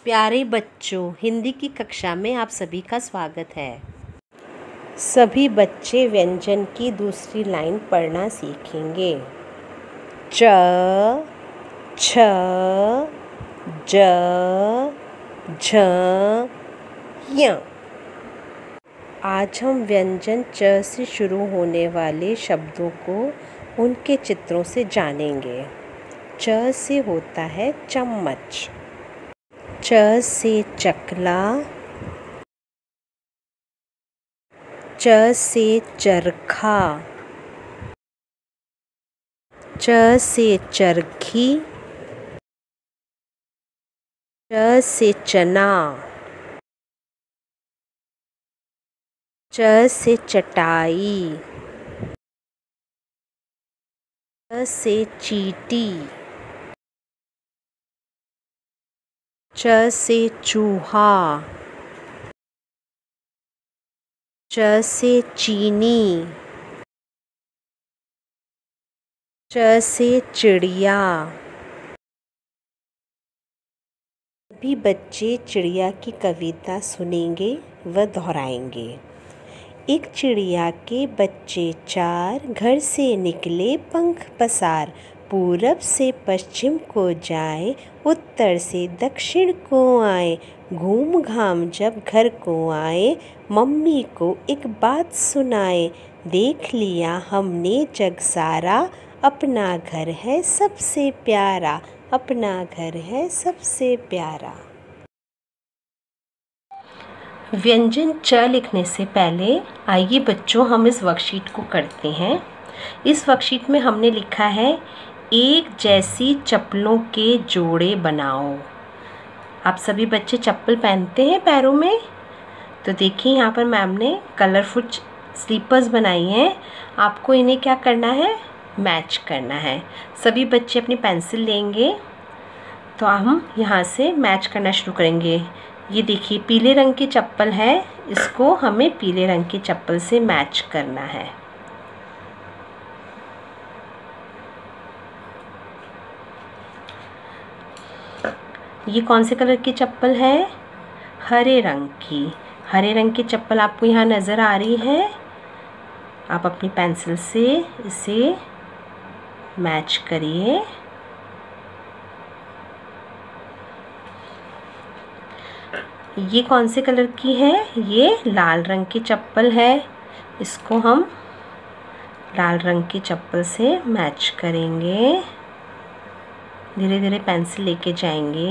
प्यारे बच्चों, हिंदी की कक्षा में आप सभी का स्वागत है। सभी बच्चे व्यंजन की दूसरी लाइन पढ़ना सीखेंगे। च, छ, ज, झ, य। आज हम व्यंजन च से शुरू होने वाले शब्दों को उनके चित्रों से जानेंगे। च से होता है चम्मच, च से चकला, च से चरखा, च से चरखी, च से चना, च से चटाई, च से चींटी, च से चूहा, च से चीनी, च से चिड़िया। सभी बच्चे चिड़िया की कविता सुनेंगे व दोहराएंगे। एक चिड़िया के बच्चे चार, घर से निकले पंख पसार। पूरब से पश्चिम को जाए, उत्तर से दक्षिण को आए। घूम घाम जब घर को आए, मम्मी को एक बात सुनाए। देख लिया हमने जग सारा, अपना घर है सबसे प्यारा, अपना घर है सबसे प्यारा। व्यंजन च लिखने से पहले आइए बच्चों हम इस वर्कशीट को करते हैं। इस वर्कशीट में हमने लिखा है एक जैसी चप्पलों के जोड़े बनाओ। आप सभी बच्चे चप्पल पहनते हैं पैरों में, तो देखिए यहाँ पर मैम ने कलरफुल स्लीपर्स बनाई हैं। आपको इन्हें क्या करना है, मैच करना है। सभी बच्चे अपनी पेंसिल लेंगे तो हम यहाँ से मैच करना शुरू करेंगे। ये देखिए पीले रंग की चप्पल है, इसको हमें पीले रंग की चप्पल से मैच करना है। ये कौन से कलर की चप्पल है, हरे रंग की। हरे रंग की चप्पल आपको यहाँ नज़र आ रही है। आप अपनी पेंसिल से इसे मैच करिए। ये कौन से कलर की है, ये लाल रंग की चप्पल है। इसको हम लाल रंग की चप्पल से मैच करेंगे। धीरे धीरे पेंसिल लेके जाएंगे।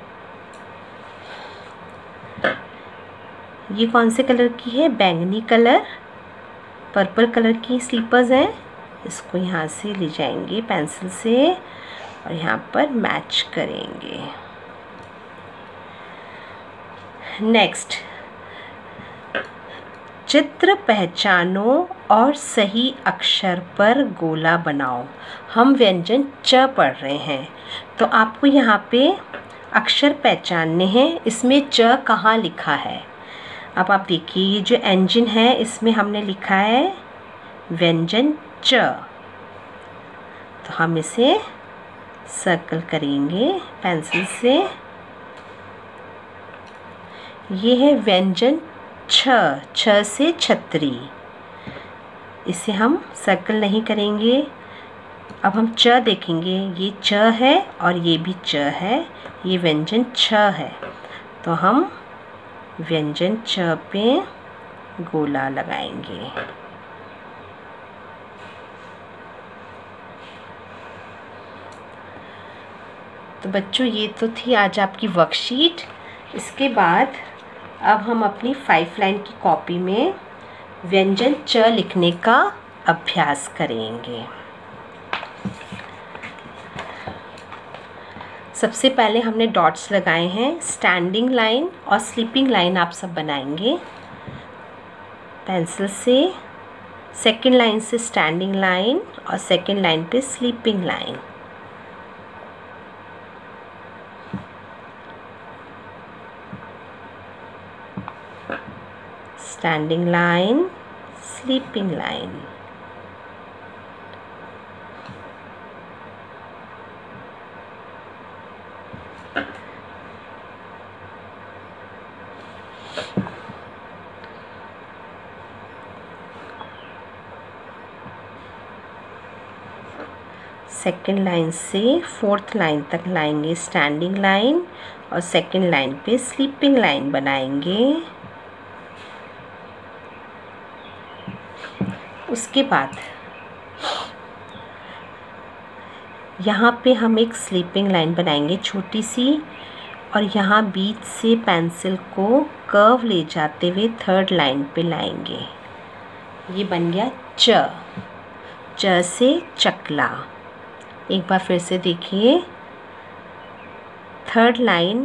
ये कौन से कलर की है, बैंगनी कलर, पर्पल कलर की स्लीपर्स हैं। इसको यहाँ से ले जाएंगे पेंसिल से और यहाँ पर मैच करेंगे। नेक्स्ट, चित्र पहचानो और सही अक्षर पर गोला बनाओ। हम व्यंजन च पढ़ रहे हैं तो आपको यहाँ पे अक्षर पहचानने हैं। इसमें च कहाँ लिखा है, अब आप देखिए ये जो इंजन है इसमें हमने लिखा है व्यंजन च, तो हम इसे सर्कल करेंगे पेंसिल से। ये है व्यंजन छ, छ से छतरी, इसे हम सर्कल नहीं करेंगे। अब हम च देखेंगे, ये च है और ये भी च है, ये व्यंजन छ है, तो हम व्यंजन च पे गोला लगाएंगे। तो बच्चों ये तो थी आज आपकी वर्कशीट। इसके बाद अब हम अपनी 5 लाइन की कॉपी में व्यंजन च लिखने का अभ्यास करेंगे। सबसे पहले हमने डॉट्स लगाए हैं। स्टैंडिंग लाइन और स्लीपिंग लाइन आप सब बनाएंगे पेंसिल से। सेकंड लाइन से स्टैंडिंग लाइन और सेकंड लाइन पे sleeping line. Standing line, sleeping line. Second line से फोर्थ लाइन तक लाएंगे स्टैंडिंग लाइन और सेकंड लाइन पे स्लीपिंग लाइन बनाएंगे। उसके बाद यहाँ पे हम एक स्लीपिंग लाइन बनाएंगे छोटी सी, और यहाँ बीच से पेंसिल को कर्व ले जाते हुए थर्ड लाइन पे लाएंगे। ये बन गया च। च से चकला। एक बार फिर से देखिए, थर्ड लाइन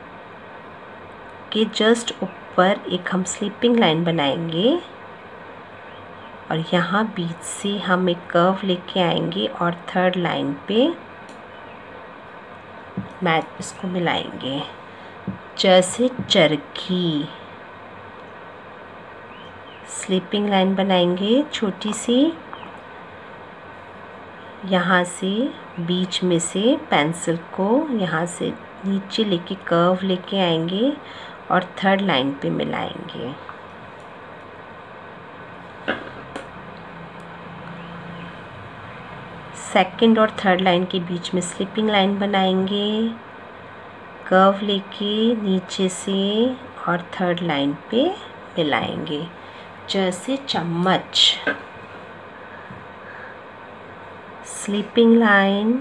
के जस्ट ऊपर एक हम स्लीपिंग लाइन बनाएंगे और यहाँ बीच से हम एक कर्व लेके आएंगे और थर्ड लाइन पे इसको मिलाएंगे। च से चरखी, स्लीपिंग लाइन बनाएंगे छोटी सी, यहाँ से बीच में से पेंसिल को यहाँ से नीचे लेके कर्व लेके आएंगे और थर्ड लाइन पे मिलाएंगे। सेकंड और थर्ड लाइन के बीच में स्लीपिंग लाइन बनाएंगे, कर्व लेके नीचे से और थर्ड लाइन पे मिलाएंगे। च से चम्मच, स्लीपिंग लाइन,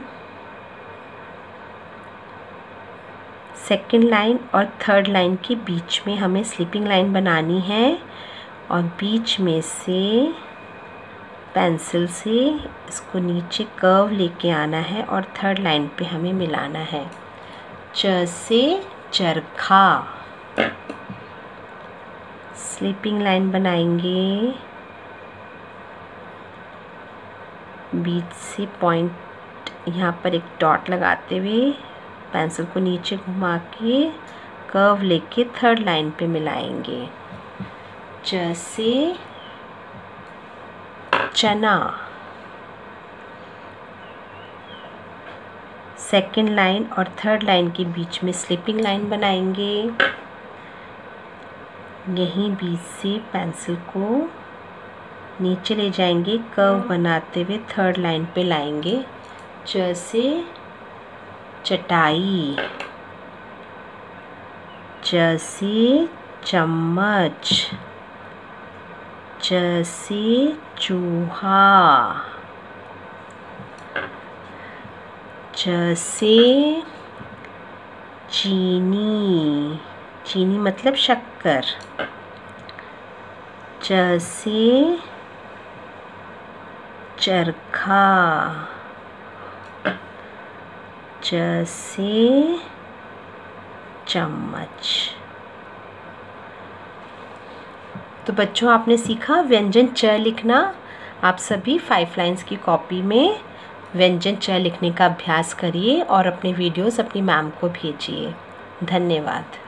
सेकंड लाइन और थर्ड लाइन के बीच में हमें स्लीपिंग लाइन बनानी है और बीच में से पेंसिल से इसको नीचे कर्व लेके आना है और थर्ड लाइन पे हमें मिलाना है। च से चरखा, स्लीपिंग लाइन बनाएंगे, बीच से पॉइंट यहाँ पर एक डॉट लगाते हुए पेंसिल को नीचे घुमा के कर्व लेके थर्ड लाइन पे मिलाएंगे। च से चना, सेकंड लाइन और थर्ड लाइन के बीच में स्लीपिंग लाइन बनाएंगे, यहीं बीच से पेंसिल को नीचे ले जाएंगे, कर्व बनाते हुए थर्ड लाइन पे लाएंगे। च से चटाई, च से चम्मच, च से चूहा, च से चीनी, चीनी मतलब शक्कर, च से चरखा, च से चम्मच। तो बच्चों, आपने सीखा व्यंजन च लिखना। आप सभी 5 लाइन्स की कॉपी में व्यंजन च लिखने का अभ्यास करिए और अपने वीडियोस अपनी मैम को भेजिए। धन्यवाद।